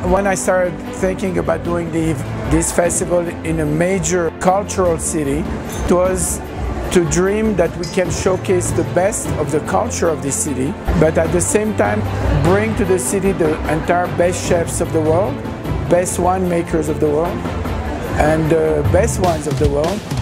When I started thinking about doing this festival in a major cultural city, it was to dream that we can showcase the best of the culture of this city, but at the same time bring to the city the entire best chefs of the world, best winemakers of the world, and the best wines of the world.